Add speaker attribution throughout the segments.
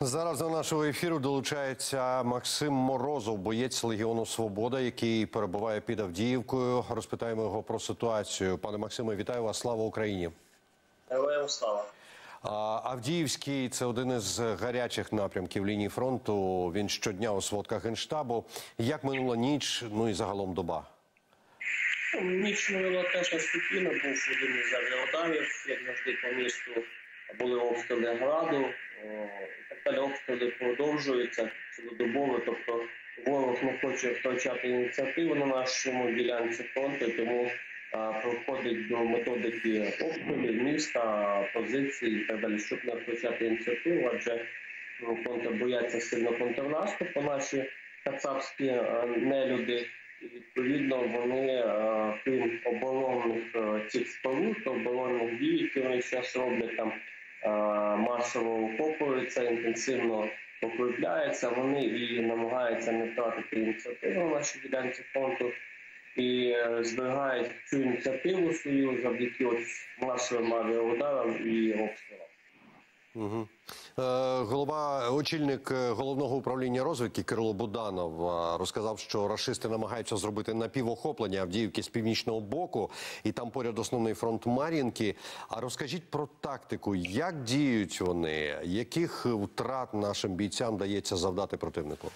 Speaker 1: Зараз до нашого ефіру долучається Максим Морозов, боєць Легіону Свобода, який перебуває під Авдіївкою. Розпитаємо його про ситуацію. Пане Максиме, вітаю вас. Слава Україні.
Speaker 2: Героям слава.
Speaker 1: Авдіївський – це один із гарячих напрямків лінії фронту. Він щодня у сводках Генштабу. Як минула ніч, ну і загалом доба?
Speaker 2: Ніч минула теж неспокійно. Був один із авіаударів, як завжди по місту. Були обстріли Граду. Так далі обстріли продовжуються цілодобово. Тобто ворог не хоче втрачати ініціативу на нашому ділянці фронту, тому проходить до методики обстрілів міста, позицій і так далі, щоб не втрачати ініціативу, адже бояться сильно контрнаступу наші кацапські нелюди. І, відповідно, вони крім оборонних цих споруд, оборонних дій, які вони зараз роблять, там масово окопуються, інтенсивно укріпляються, вони і намагаються не втратити ініціативу на нашій ділянці фронту і зберігають цю ініціативу свою завдяки масовим авіаударам і обстрілам.
Speaker 1: Угу. Очільник головного управління розвідки Кирило Буданов розказав, що рашисти намагаються зробити напівохоплення Авдіївки з північного боку, і там поряд основний фронт Мар'їнки. А розкажіть про тактику, як діють вони, яких втрат нашим бійцям дається завдати противнику?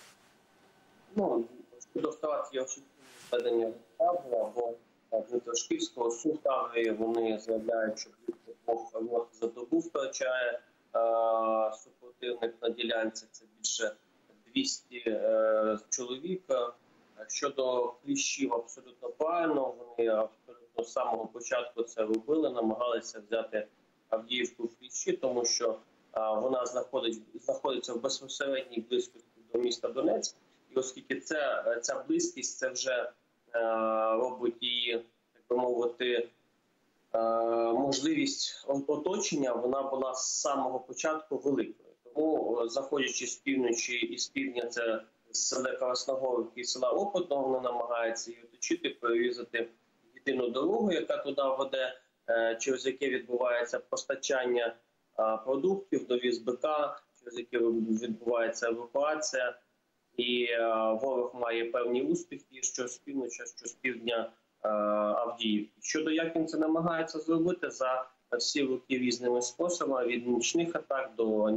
Speaker 2: Щодо втрат є очікування ведення або Дмитрашківського Сутаги, вони заявляють, що близько 2 рот за добу втрачає супротивник на ділянці, це більше 200 чоловік. Щодо кліщів, абсолютно правильно, вони абсолютно з самого початку це робили, намагалися взяти Авдіївку в кліщі, тому що вона знаходиться в безпосередній близькості до міста Донецьк, і оскільки ця близькість, це вже робить її, так би мовити, можливість оточення, вона була з самого початку великою. Тому, заходячи з півночі і з півдня, це з села Красногорівки і села Опитного, вони намагаються її оточити, перерізати єдину дорогу, яка туди веде, через яке відбувається постачання продуктів, довіз БК, через яке відбувається евакуація. І ворог має певні успіхи, що з півночі, що з півдня Авдіївки. Щодо як він це намагається зробити, за всі роки різними способами, від нічних атак до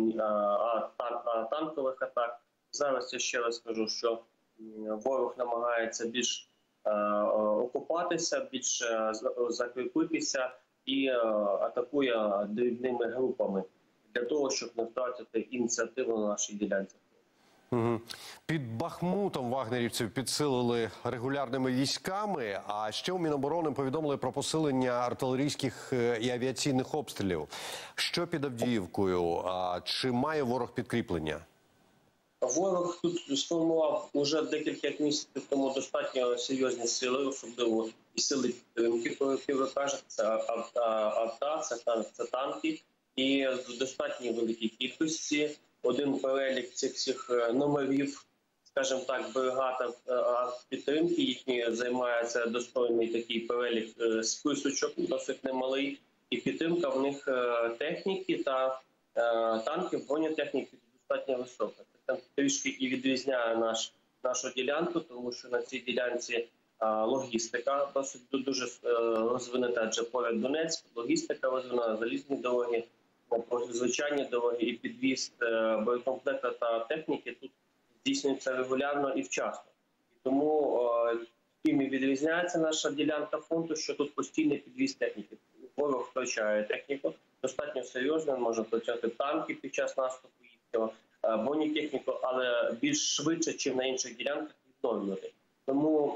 Speaker 2: танкових атак. Зараз я ще раз скажу, що ворог намагається більш окупатися, більш закріпитися і атакує дрібними групами для того, щоб не втратити ініціативу на нашій ділянці.
Speaker 1: Угу. Під Бахмутом вагнерівців підсилили регулярними військами, а ще у Міноборони повідомили про посилення артилерійських і авіаційних обстрілів. Що під Авдіївкою? Чи має ворог підкріплення?
Speaker 2: Ворог тут сформував уже декілька місяців тому достатньо серйозні сили, особливо і сили підтримки, про які ви кажете, це авто, це танки, і в достатньо великій кількості. Один перелік цих всіх номерів, скажімо так, бригад підтримки, їхні займається достойний такий перелік списочок, досить немалий, і підтримка в них техніки та танків, бронетехніки достатньо висока. Це там трішки і відрізняє нашу ділянку, тому що на цій ділянці логістика досить дуже розвинена, адже поряд Донецьк, логістика розвинена, залізні дороги, звичайні дороги і підвіз боєкомплекта та техніки тут здійснюється регулярно і вчасно. І тому тим і відрізняється наша ділянка фронту, що тут постійний підвіз техніки. Ворог втрачає техніку, достатньо серйозно, може втрачати танки під час наступу їхнього, бронетехніку, але більш швидше, ніж на інших ділянках, відновлювати. Тому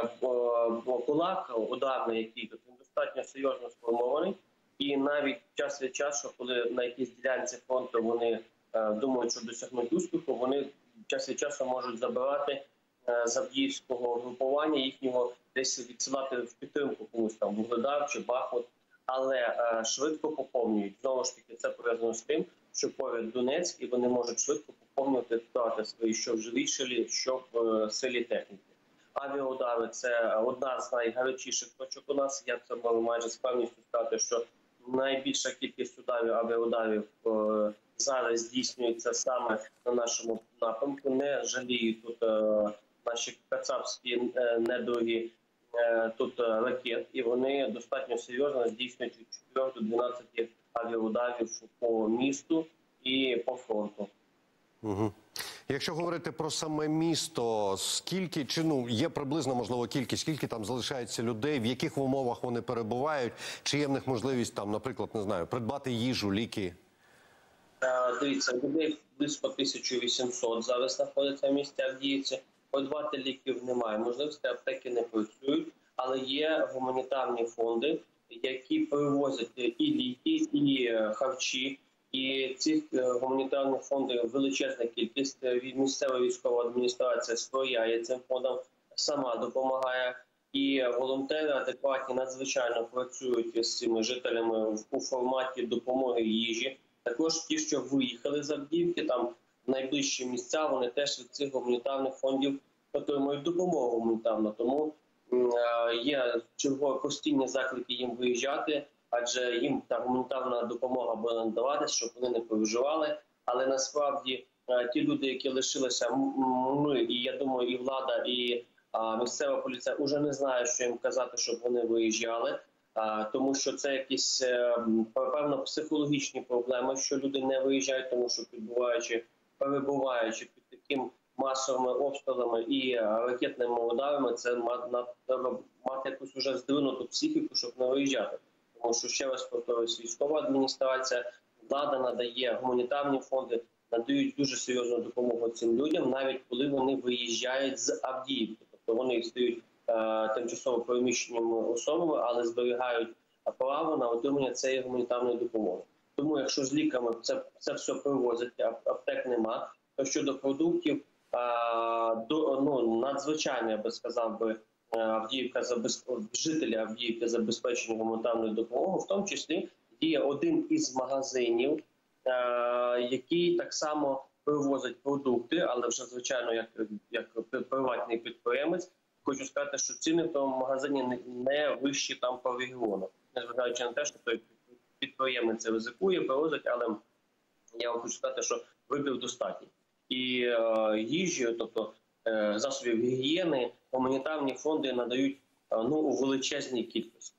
Speaker 2: кулак ударний, який тут, він достатньо серйозно сформований. І навіть час від часу, коли на якійсь ділянці фронту вони думають, що досягнуть успіху, вони час від часу можуть забирати з авдіївського групування їхнього, десь відсилати в підтримку комусь там Вугледар чи Бахмут, але швидко поповнюють. Знову ж таки, це пов'язано з тим, що поряд Донецьк, і вони можуть швидко поповнювати втрати свої, що в живій силі, що в силі техніки. Авіаудари – це одна з найгарячіших точок у нас. Я це можу майже з певністю сказати, що найбільша кількість авіаударів зараз здійснюється саме на нашому напрямку. Не жаліють тут наші кацапські недруги тут ракет, і вони достатньо серйозно здійснюють від 4 до 12 авіаударів по місту і по фронту.
Speaker 1: Угу. Якщо говорити про саме місто, скільки, чи є приблизно, можливо, кількість, скільки там залишається людей, в яких умовах вони перебувають, чи є в них можливість там, наприклад, не знаю, придбати їжу, ліки?
Speaker 2: Дивіться, людей близько 1800 зараз знаходиться в місті Авдіївці. Придбати ліків немає, можливості, аптеки не працюють, але є гуманітарні фонди, які привозять і ліки, і харчі. І цих гуманітарних фондів величезна кількість. Місцева військова адміністрація сприяє цим фондам, сама допомагає. І волонтери адекватні надзвичайно працюють з цими жителями у форматі допомоги їжі. Також ті, що виїхали з Авдіївки, там найближчі місця, вони теж від цих гуманітарних фондів отримують допомогу гуманітарну. Тому є постійні заклики їм виїжджати, адже їм та гуманітарна допомога буде надаватися, щоб вони не переживали. Але насправді ті люди, які лишилися, ми, і я думаю, і влада, і місцева поліція вже не знають, що їм казати, щоб вони виїжджали. Тому що це якісь, певно, психологічні проблеми, що люди не виїжджають, тому що перебуваючи під таким масовими обстрілами і ракетними ударами, це треба мати якусь вже здвинуту психіку, щоб не виїжджати. Тому що, ще раз повторюсь, військова адміністрація, влада надає, гуманітарні фонди надають дуже серйозну допомогу цим людям, навіть коли вони виїжджають з Авдіївки. Тобто вони стають тимчасово переміщеними особами, але зберігають право на отримання цієї гуманітарної допомоги. Тому якщо з ліками це все привозять, аптек нема, то щодо продуктів, надзвичайно, я би сказав, жителі Авдіївки забезпечені гуманітарною допомогою, в тому числі є один із магазинів, який так само привозить продукти, але вже, звичайно, як приватний підприємець. Хочу сказати, що ціни в тому магазині не вищі там по регіону. Незважаючи на те, що той підприємець ризикує, привозить, але я вам хочу сказати, що вибір достатній. І їжі, тобто засобів гігієни, гуманітарні фонди надають у величезній кількості.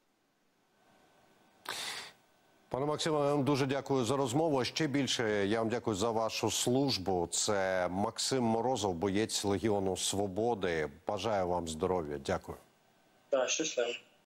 Speaker 1: Пане Максиме, я вам дуже дякую за розмову. А ще більше я вам дякую за вашу службу. Це Максим Морозов, боєць Легіону Свободи. Бажаю вам здоров'я. Дякую.
Speaker 2: Так, щасливо.